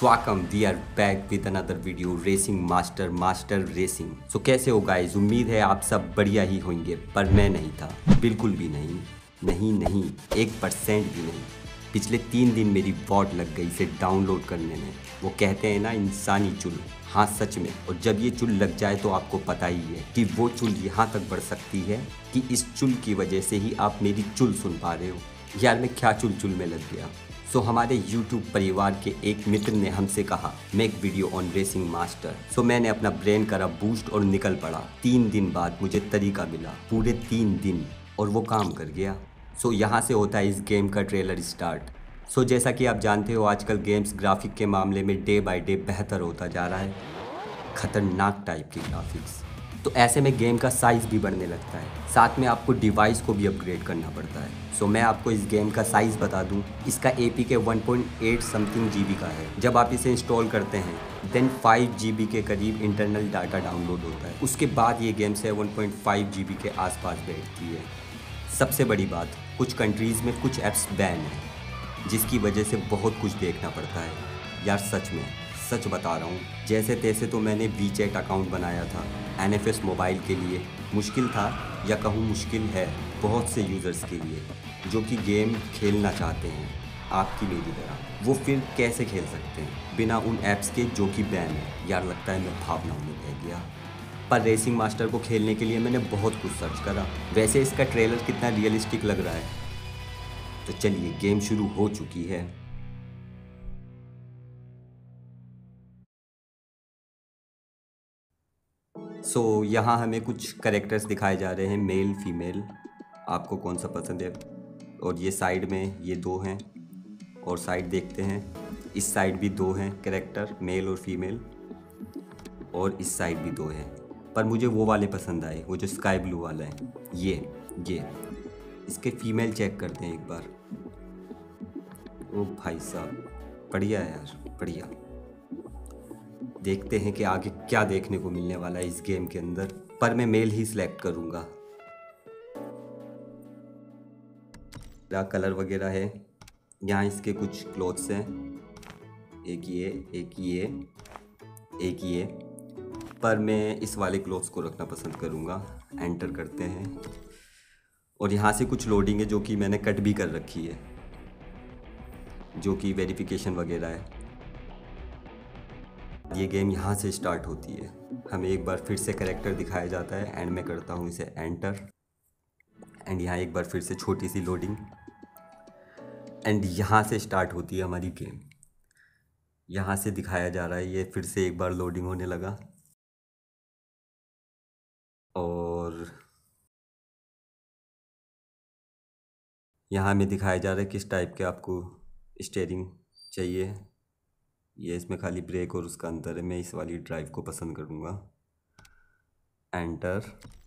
स्वागतम, we are back with another video racing master racing. So कैसे हो guys? उम्मीद है आप सब बढ़िया ही होंगे, पर मैं नहीं था, बिल्कुल भी नहीं, 1% भी नहीं। पिछले 3 दिन मेरी वॉट लग गई इसे डाउनलोड करने में। वो कहते हैं ना, इंसानी चुल। हाँ सच में। और जब ये चुल लग जाए तो आपको पता ही है कि वो चुल यहाँ तक बढ़ सकती है कि इस चुल की वजह से ही आप मेरी चुल सुन पा रहे हो। यार मैं क्या चुल में लग गया। सो हमारे YouTube परिवार के एक मित्र ने हमसे कहा make video on racing master. So मैंने अपना ब्रेन करा बूस्ट और निकल पड़ा। 3 दिन बाद मुझे तरीका मिला, पूरे 3 दिन, और वो काम कर गया। सो यहाँ से होता है इस गेम का ट्रेलर स्टार्ट। सो जैसा कि आप जानते हो, आजकल गेम्स ग्राफिक के मामले में डे बाय डे बेहतर होता जा रहा है। खतरनाक टाइप की ग्राफिक्स। तो ऐसे में गेम का साइज़ भी बढ़ने लगता है, साथ में आपको डिवाइस को भी अपग्रेड करना पड़ता है। सो मैं आपको इस गेम का साइज़ बता दूं, इसका APK 1.8 समथिंग GB का है। जब आप इसे इंस्टॉल करते हैं देन 5 GB के करीब इंटरनल डाटा डाउनलोड होता है। उसके बाद ये गेम 7.5 GB के आसपास बैठती है। सबसे बड़ी बात, कुछ कंट्रीज़ में कुछ ऐप्स बैन है, जिसकी वजह से बहुत कुछ देखना पड़ता है। यार सच बता रहा हूँ, जैसे तैसे तो मैंने वीचैट अकाउंट बनाया था NFS मोबाइल के लिए। मुश्किल था, या कहूँ मुश्किल है बहुत से यूज़र्स के लिए जो कि गेम खेलना चाहते हैं आपकी मेरी तरह। वो फिर कैसे खेल सकते हैं बिना उन ऐप्स के जो कि बैन है। यार लगता है मैं भावनाओं में बह गया। पर रेसिंग मास्टर को खेलने के लिए मैंने बहुत कुछ सर्च करा। वैसे इसका ट्रेलर कितना रियलिस्टिक लग रहा है। तो चलिए, गेम शुरू हो चुकी है। सो यहाँ हमें कुछ कैरेक्टर्स दिखाए जा रहे हैं, मेल फीमेल, आपको कौन सा पसंद है। और ये साइड में ये 2 हैं, और साइड देखते हैं, इस साइड भी 2 हैं कैरेक्टर, मेल और फीमेल, और इस साइड भी 2 हैं। पर मुझे वो वाले पसंद आए, वो जो स्काई ब्लू वाला है। ये इसके फीमेल चेक करते हैं एक बार। ओ भाई साहब, बढ़िया है यार, बढ़िया। देखते हैं कि आगे क्या देखने को मिलने वाला है इस गेम के अंदर। पर मैं मेल ही सिलेक्ट करूंगा। क्या कलर वगैरह है। यहाँ इसके कुछ क्लोथ्स हैं, एक ये। पर मैं इस वाले क्लोथ्स को रखना पसंद करूंगा। एंटर करते हैं, और यहाँ से कुछ लोडिंग है जो कि मैंने कट भी कर रखी है, जो कि वेरिफिकेशन वगैरह है। ये गेम यहाँ से स्टार्ट होती है। हमें एक बार फिर से कैरेक्टर दिखाया जाता है, एंड मैं करता हूँ इसे एंटर। एंड यहाँ एक बार फिर से छोटी सी लोडिंग, एंड यहाँ से स्टार्ट होती है हमारी गेम। यहाँ से दिखाया जा रहा है, ये फिर से एक बार लोडिंग होने लगा। और यहाँ हमें दिखाया जा रहा है किस टाइप के आपको स्टीयरिंग चाहिए। ये इसमें खाली ब्रेक और उसका अंतर है। मैं इस वाली ड्राइव को पसंद करूँगा। एंटर।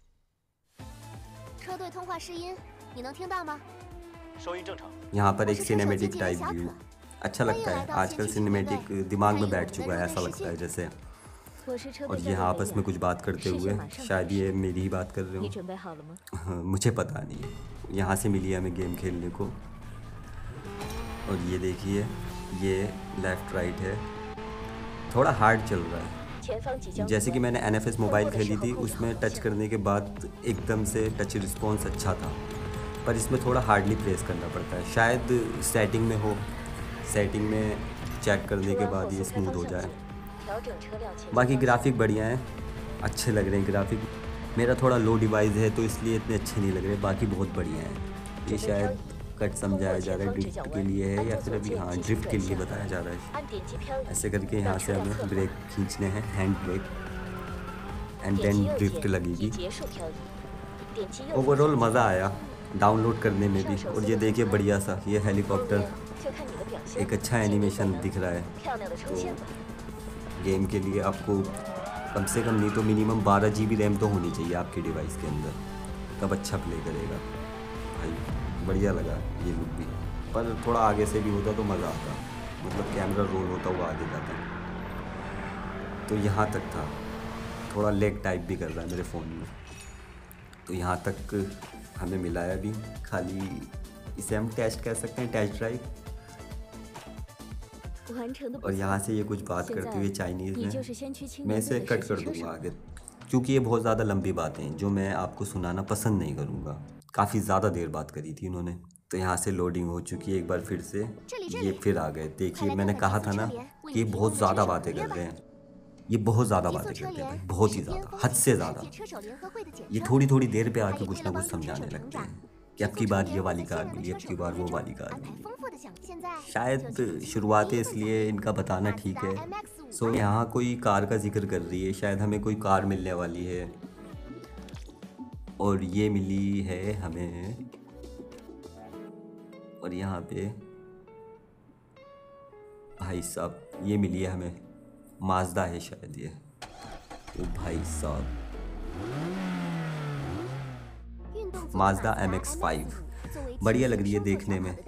यहाँ पर एक सिनेमेटिक टाइप व्यू अच्छा लगता है। आजकल सिनेमेटिक दिमाग में बैठ चुका है, ऐसा लगता है जैसे। और ये आपस में कुछ बात करते हुए, शायद ये मेरी ही बात कर रहे हो। हाँ, मुझे पता नहीं है। यहाँ से मिली हमें गेम खेलने को। और ये देखिए, ये लेफ़्ट राइट है, थोड़ा हार्ड चल रहा है। जैसे कि मैंने NFS मोबाइल खेली थी, उसमें टच करने के बाद एकदम से टच रिस्पॉन्स अच्छा था, पर इसमें थोड़ा हार्डली प्रेस करना पड़ता है। शायद सेटिंग में हो, सेटिंग में चेक करने के बाद ये स्मूथ हो जाए। बाकी ग्राफिक बढ़िया है, अच्छे लग रहे हैं ग्राफिक। मेरा थोड़ा लो डिवाइस है तो इसलिए इतने अच्छे नहीं लग रहे, बाकी बहुत बढ़िया है। ये शायद कट समझाया जा रहा है, ड्रिफ्ट के लिए है, या फिर अभी हाँ ड्रिफ्ट के लिए बताया जा रहा है। ऐसे करके यहाँ से हमें ब्रेक खींचने हैं, hand brake, and then drift लगेगी। ओवरऑल मज़ा आया डाउनलोड करने में भी। और ये देखिए बढ़िया सा ये हेलीकॉप्टर, एक अच्छा एनिमेशन दिख रहा है। तो गेम के लिए आपको कम से कम नहीं तो मिनिमम 12 GB रैम तो होनी चाहिए आपके डिवाइस के अंदर, तब अच्छा प्ले करेगा। भाई बढ़िया लगा ये लुक भी, पर थोड़ा आगे से भी होता तो मज़ा आता, मतलब कैमरा रोल होता हुआ आगे जाता। तो यहाँ तक था। थोड़ा लेग टाइप भी कर रहा है मेरे फ़ोन में। तो यहाँ तक हमें मिला है अभी, खाली इसे हम टेस्ट कह सकते हैं, टेस्ट ड्राइव। और यहाँ से ये कुछ बात करते हुए चाइनीज़ 你就是 में, 先驱青 मैं 年队 इसे 的 कट 实 कर 习车 दूंगा 手。 आगे, क्योंकि ये बहुत ज़्यादा लंबी बातें हैं जो मैं आपको सुनाना पसंद नहीं करूँगा। काफ़ी ज़्यादा देर बात करी थी उन्होंने। तो यहाँ से लोडिंग हो चुकी है एक बार फिर से, ये फिर आ गए। देखिए मैंने कहा था ना कि ये बहुत ज़्यादा बातें कर रहे हैं, ये बहुत ज़्यादा बातें करते हैं भाई, बहुत ही ज़्यादा, हद से ज़्यादा। ये थोड़ी थोड़ी देर पे आके कुछ ना कुछ समझाने लगते हैं कि अब की बार ये वाली कार मिली, अब की बार वो वाली कार मिली। शायद शुरुआतें इसलिए इनका बताना ठीक है। सो यहाँ कोई कार का जिक्र कर रही है, शायद हमें कोई कार मिलने वाली है, और ये मिली है हमें। और यहाँ पे भाई साहब ये मिली है हमें, माजदा है शायद ये। ओ भाई साहब, माजदा MX-5 बढ़िया लग रही है देखने में।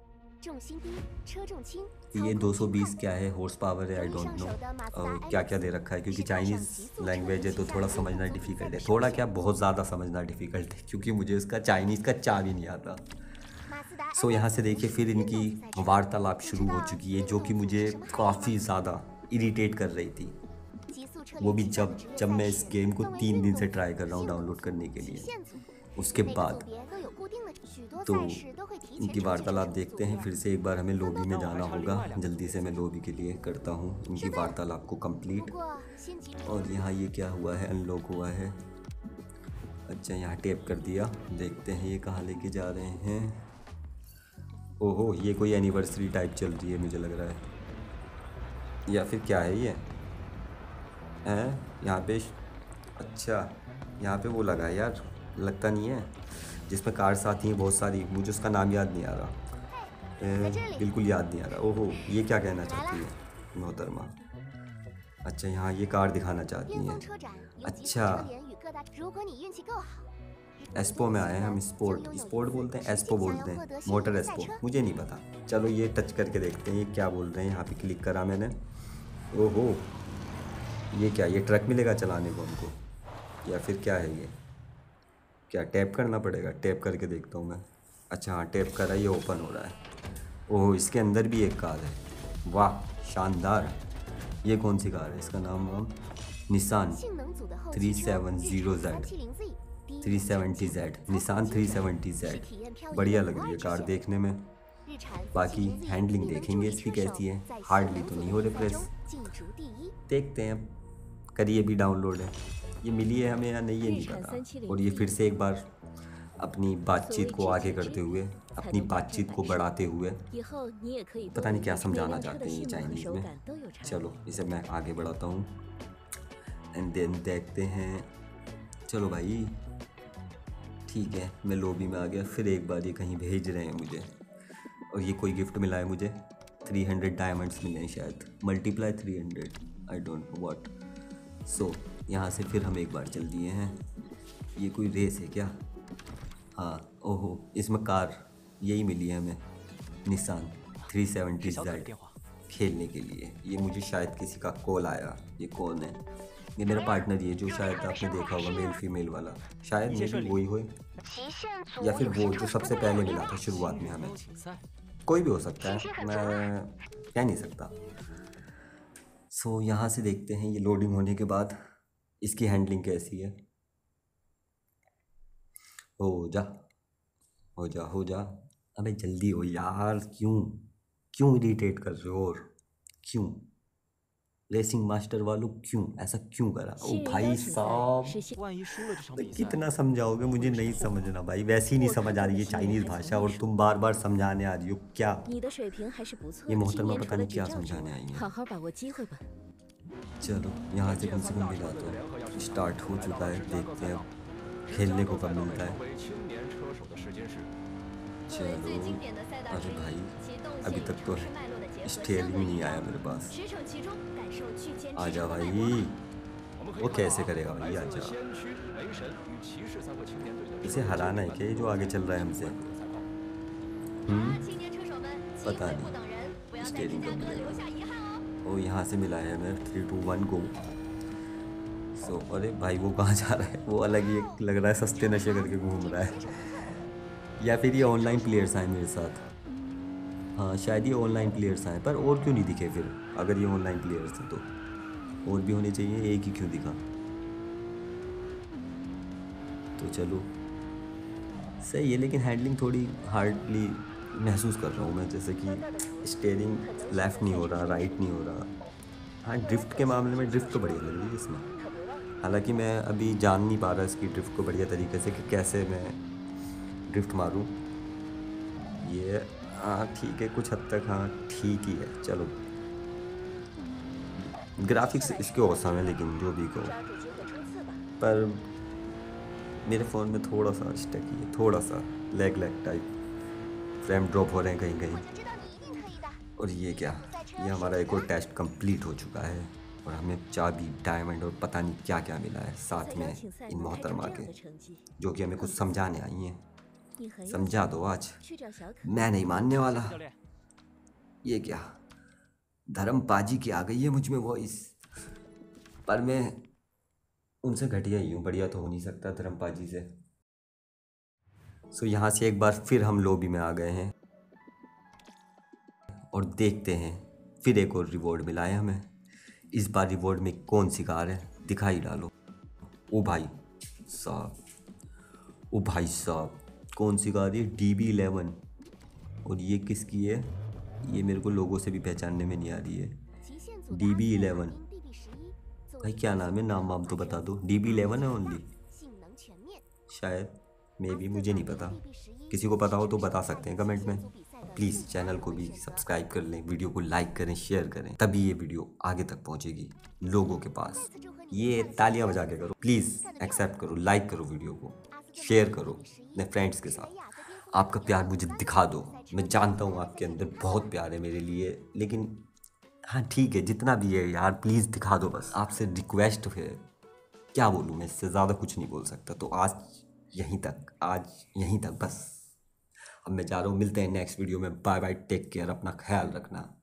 ये 220 क्या है, हॉर्स पावर है, आई डोंट नो क्या क्या दे रखा है, क्योंकि चाइनीज़ लैंग्वेज है तो थोड़ा समझना डिफ़िकल्ट है। थोड़ा क्या, बहुत ज़्यादा समझना डिफ़िकल्ट है, क्योंकि मुझे उसका चाइनीज़ का चा भी नहीं आता। सो यहाँ से देखिए फिर इनकी वार्तालाप शुरू हो चुकी है, जो कि मुझे काफ़ी ज़्यादा इरिटेट कर रही थी। वो भी जब मैं इस गेम को 3 दिन से ट्राई कर रहा हूँ डाउनलोड करने के लिए। उसके बाद तो इनकी वार्तालाप देखते हैं फिर से एक बार। हमें लॉबी में जाना होगा, जल्दी से मैं लॉबी के लिए करता हूँ इनकी वार्तालाप को कंप्लीट। और यहाँ ये क्या हुआ है, अनलॉक हुआ है। अच्छा यहाँ टैप कर दिया, देखते हैं ये कहाँ लेके जा रहे हैं। ओहो ये कोई एनिवर्सरी टाइप चल रही है मुझे लग रहा है, या फिर क्या है ये हैं यहाँ पे। अच्छा यहाँ पे वो लगा है यार, लगता नहीं है, जिसमें कार्स आती हैं बहुत सारी, मुझे उसका नाम याद नहीं आ रहा, बिल्कुल याद नहीं आ रहा। ओहो ये क्या कहना चाहती है मोहतरमा। अच्छा यहाँ ये कार दिखाना चाहती हैं। अच्छा एस्पो में आए हैं हम, स्पोर्ट बोलते हैं, एस्पो बोलते हैं, मोटर एस्पो, मुझे नहीं पता। चलो ये टच करके देखते हैं ये क्या बोल रहे हैं। यहाँ पे क्लिक करा मैंने। ओहो ये क्या, ये ट्रक मिलेगा चलाने को हमको, या फिर क्या है ये, क्या टैप करना पड़ेगा? टैप करके देखता हूँ मैं। अच्छा हाँ टैप करा, ये ओपन हो रहा है। ओह इसके अंदर भी एक कार है, वाह शानदार। ये कौन सी कार है, इसका नाम Nissan 370Z, 370Z, Nissan 370Z। बढ़िया लग रही है कार देखने में। बाकी हैंडलिंग देखेंगे इसकी कैसी है, हार्डली तो नहीं हो रहे प्रेस, देखते हैं। करिए भी डाउनलोड है, ये मिली है हमें या नहीं ये नहीं पता। और ये फिर से एक बार अपनी बातचीत को आगे करते हुए, अपनी बातचीत को बढ़ाते हुए, पता नहीं क्या समझाना चाहते हैं ये चाइनीज़ में। चलो इसे मैं आगे बढ़ाता हूँ एंड देन देखते हैं। चलो भाई ठीक है, मैं लॉबी में आ गया। फिर एक बार ये कहीं भेज रहे हैं मुझे, और ये कोई गिफ्ट मिला है मुझे, 300 डायमंड्स मिले हैं शायद, multiply 300, I don't know what. So यहाँ से फिर हम एक बार चल दिए हैं। ये कोई रेस है क्या? हाँ ओहो इसमें कार यही मिली है हमें, निसान 370Z खेलने के लिए। ये मुझे शायद किसी का कॉल आया। ये कौन है? ये मेरा पार्टनर, ये जो शायद आपने देखा होगा मेल फीमेल वाला, शायद मे भी वही हो, या फिर वो जो सबसे पहले मिला था शुरुआत में हमें। कोई भी हो सकता है, मैं कह नहीं सकता। सो यहाँ से देखते हैं ये लोडिंग होने के बाद इसकी हैंडलिंग कैसी है। हो जा हो जा हो जा, अबे जल्दी हो यार, क्यों इरिटेट कर रहे हो, और क्यों रेसिंग मास्टर वालों क्यों ऐसा क्यों करा? ओ भाई साहब कितना समझाओगे, मुझे नहीं समझना भाई, वैसे ही नहीं समझ आ रही है चाइनीज़ भाषा, और तुम बार बार समझाने आ रही हो क्या? ये मोहतरमा पता नहीं क्या समझाने आई है। चलो यहाँ से कम मिला तो स्टार्ट हो चुका है, देखते हैं खेलने को कब मिलता है। चलो अरे भाई अभी तक तो स्टीयरिंग भी नहीं आया मेरे पास। आजा भाई, वो कैसे करेगा भाई, आजा। इसे हराना है क्या ये जो आगे चल रहा है हमसे? पता नहीं स्टीयरिंग कब मिलेगा। ओ यहाँ से मिला है हमें 3 2 1 गो। सो अरे भाई वो कहाँ जा रहा है, वो अलग ही लग रहा है, सस्ते नशे करके घूम रहा है, या फिर ये ऑनलाइन प्लेयर्स आए मेरे साथ। हाँ शायद ये ऑनलाइन प्लेयर्स आए, पर और क्यों नहीं दिखे फिर? अगर ये ऑनलाइन प्लेयर्स हैं तो और भी होने चाहिए, एक ही क्यों दिखा? तो चलो सही है, लेकिन हैंडलिंग थोड़ी हार्डली महसूस कर रहा हूँ मैं, जैसे कि स्टेयरिंग लेफ़्ट नहीं हो रहा, राइट नहीं हो रहा। हाँ ड्रिफ्ट के मामले में ड्रिफ्ट तो बढ़िया लग रही है इसमें, हालांकि मैं अभी जान नहीं पा रहा इसकी ड्रिफ्ट को बढ़िया तरीके से कि कैसे मैं ड्रिफ्ट मारूँ। ये हाँ ठीक है, कुछ हद तक हाँ ठीक ही है। चलो ग्राफिक्स इसके औसम है, लेकिन जो भी कहो, पर मेरे फ़ोन में थोड़ा सा स्टकी है, थोड़ा सा लैग टाइप, फ्रेम ड्रॉप हो रहे हैं कहीं कहीं। और ये क्या, ये हमारा एक और टेस्ट कंप्लीट हो चुका है और हमें चाबी, डायमंड और पता नहीं क्या क्या मिला है साथ में इन मोहतरमा के, जो कि हमें कुछ समझाने आई हैं। समझा दो आज, मैं नहीं मानने वाला। ये क्या, धर्म पाजी की आ गई है मुझ में वॉइस, पर मैं उनसे घटिया ही हूँ, बढ़िया तो हो नहीं सकता धर्म पाजी से। सो यहाँ से एक बार फिर हम लॉबी में आ गए हैं और देखते हैं फिर एक और रिवॉर्ड मिला है हमें। इस बार रिवॉर्ड में कौन सी कार है, दिखाई डालो। ओ भाई साहब, ओ भाई साहब, कौन सी कार है? DB11। और ये किसकी है? ये मेरे को लोगों से भी पहचानने में नहीं आ रही है। DB11 भाई क्या नाम है? नाम वाम तो बता दो। DB11 है ओनली शायद, मे बी, मुझे नहीं पता। किसी को पता हो तो बता सकते हैं कमेंट में। प्लीज़ चैनल को भी सब्सक्राइब कर लें, वीडियो को लाइक करें, शेयर करें, तभी ये वीडियो आगे तक पहुंचेगी लोगों के पास। ये तालियां बजा के करो प्लीज़, एक्सेप्ट करो, लाइक करो वीडियो को, शेयर करो अपने फ्रेंड्स के साथ। आपका प्यार मुझे दिखा दो। मैं जानता हूँ आपके अंदर बहुत प्यार है मेरे लिए, लेकिन हाँ ठीक है, जितना भी है यार प्लीज़ दिखा दो बस। आपसे रिक्वेस्ट है, क्या बोलूँ मैं, इससे ज़्यादा कुछ नहीं बोल सकता। तो आज यहीं तक बस। अब मैं जा रहा हूँ, मिलते हैं नेक्स्ट वीडियो में। बाय बाय, टेक केयर, अपना ख्याल रखना।